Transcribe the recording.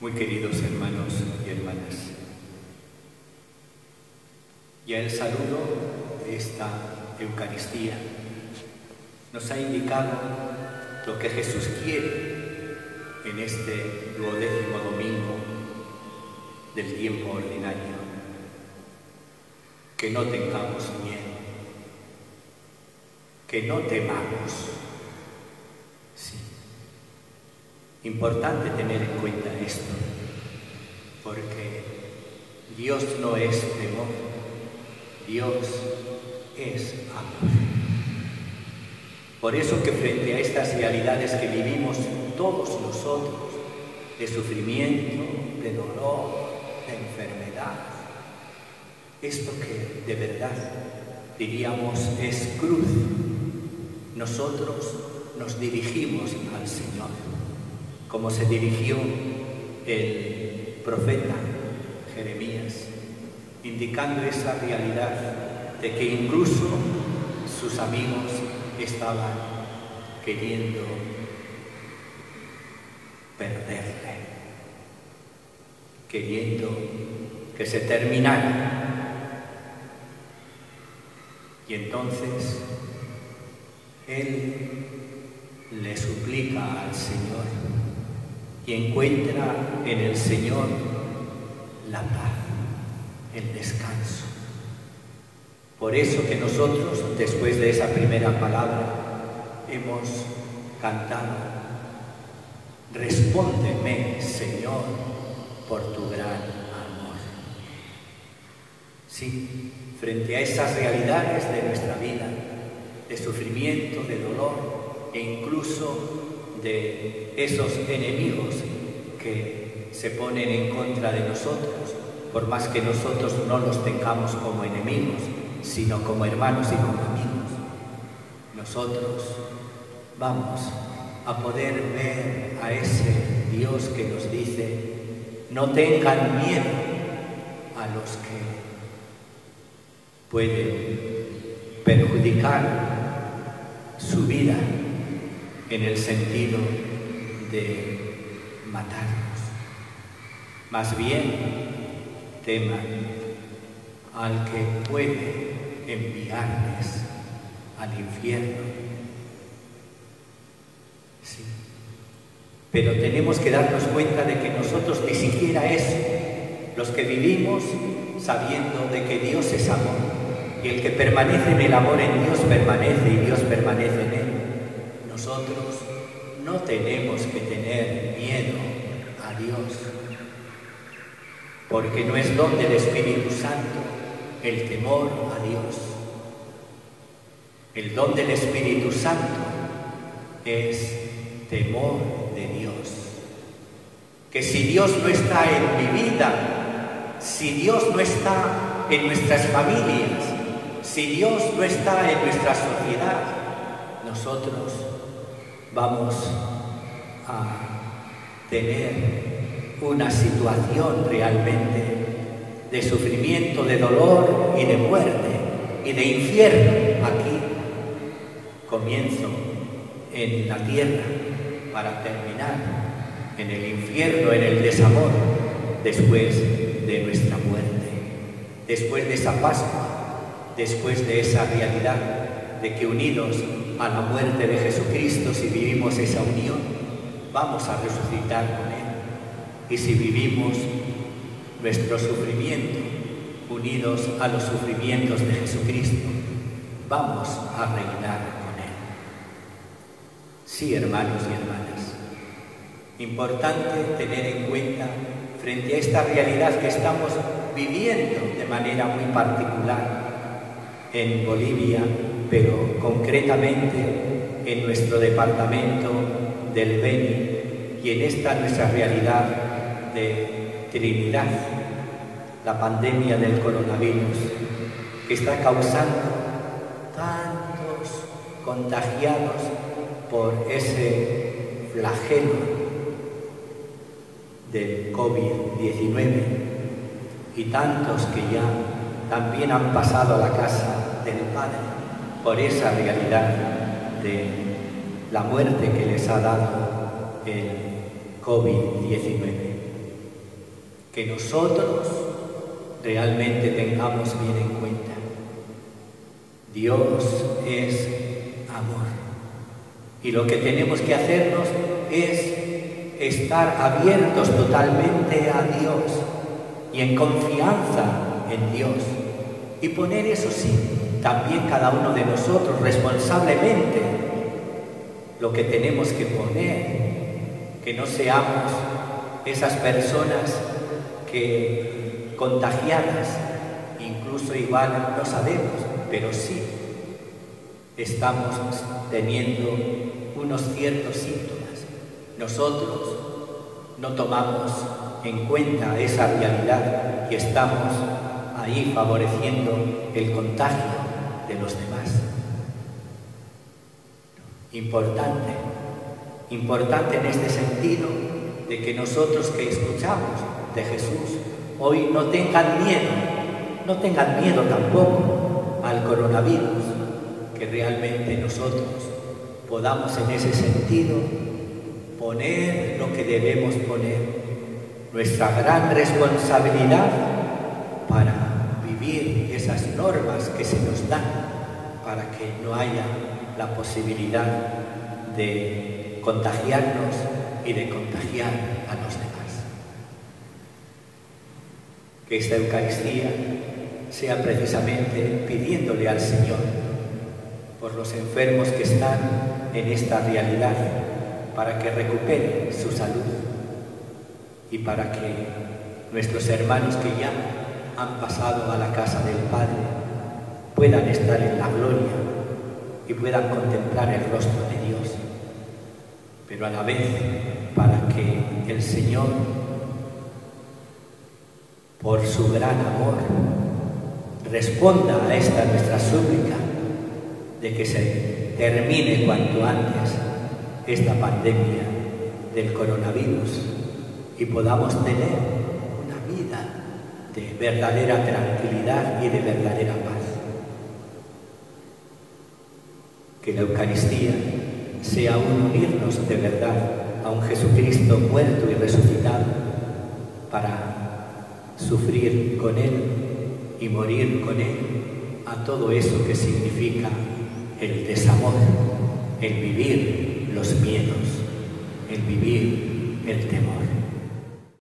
Muy queridos hermanos y hermanas, ya el saludo de esta Eucaristía nos ha indicado lo que Jesús quiere en este 12º domingo del tiempo ordinario: que no tengamos miedo, que no temamos. Sí, importante tener en cuenta esto, porque Dios no es temor, Dios es amor. Por eso que frente a estas realidades que vivimos todos nosotros, de sufrimiento, de dolor, de enfermedad, esto que de verdad diríamos es cruz, nosotros nos dirigimos al Señor, como se dirigió el profeta Jeremías, indicando esa realidad de que incluso sus amigos estaban queriendo perderle, queriendo que se terminara. Y entonces él le suplica al Señor y encuentra en el Señor la paz, el descanso. Por eso que nosotros, después de esa primera palabra, hemos cantado: respóndeme, Señor, por tu gran amor. Sí, frente a esas realidades de nuestra vida, de sufrimiento, de dolor e incluso de esos enemigos que se ponen en contra de nosotros, por más que nosotros no los tengamos como enemigos, sino como hermanos y como amigos, nosotros vamos a poder ver a ese Dios que nos dice: no tengan miedo a los que pueden perjudicar su vida en el sentido de matarnos. Más bien, teman al que puede enviarles al infierno. Sí. Pero tenemos que darnos cuenta de que nosotros ni siquiera eso, los que vivimos sabiendo de que Dios es amor, y el que permanece en el amor en Dios permanece y Dios permanece en él, nosotros no tenemos que tener miedo a Dios, porque no es don del Espíritu Santo el temor a Dios. El don del Espíritu Santo es temor de Dios. Que si Dios no está en mi vida, si Dios no está en nuestras familias, si Dios no está en nuestra sociedad, nosotros vamos a tener una situación realmente de sufrimiento, de dolor y de muerte y de infierno aquí. Comienzo en la tierra para terminar en el infierno, en el desamor, después de nuestra muerte, después de esa Pascua, después de esa realidad de que unidos a la muerte de Jesucristo, si vivimos esa unión, vamos a resucitar con Él. Y si vivimos nuestro sufrimiento unidos a los sufrimientos de Jesucristo, vamos a reinar con Él. Sí, hermanos y hermanas, importante tener en cuenta frente a esta realidad que estamos viviendo de manera muy particular en Bolivia, pero concretamente en nuestro departamento del Beni y en esta nuestra realidad de Trinidad, la pandemia del coronavirus, que está causando tantos contagiados por ese flagelo del COVID-19 y tantos que ya también han pasado a la casa del Padre por esa realidad de la muerte que les ha dado el COVID-19. que nosotros realmente tengamos bien en cuenta. Dios es amor. Y lo que tenemos que hacernos es estar abiertos totalmente a Dios y en confianza en Dios. Y poner, eso sí, también cada uno de nosotros responsablemente lo que tenemos que poner, que no seamos esas personas que contagiadas, incluso igual no sabemos, pero sí estamos teniendo unos ciertos síntomas. Nosotros no tomamos en cuenta esa realidad y estamos ahí favoreciendo el contagio de los demás. Importante en este sentido de que nosotros que escuchamos de Jesús hoy no tengan miedo tampoco al coronavirus, que realmente nosotros podamos en ese sentido poner lo que debemos poner, nuestra gran responsabilidad para vivir esas normas que se nos dan, para que no haya la posibilidad de contagiarnos y de contagiar a los demás. Que esta Eucaristía sea precisamente pidiéndole al Señor por los enfermos que están en esta realidad, para que recuperen su salud y para que nuestros hermanos que ya han pasado a la casa del Padre puedan estar en la gloria y puedan contemplar el rostro de Dios, pero a la vez para que el Señor, por su gran amor, responda a esta nuestra súplica de que se termine cuanto antes esta pandemia del coronavirus y podamos tener una vida de verdadera tranquilidad y de verdadera paz. Que la Eucaristía sea un unirnos de verdad a un Jesucristo muerto y resucitado para sufrir con Él y morir con Él a todo eso que significa el desamor, el vivir los miedos, el vivir el temor.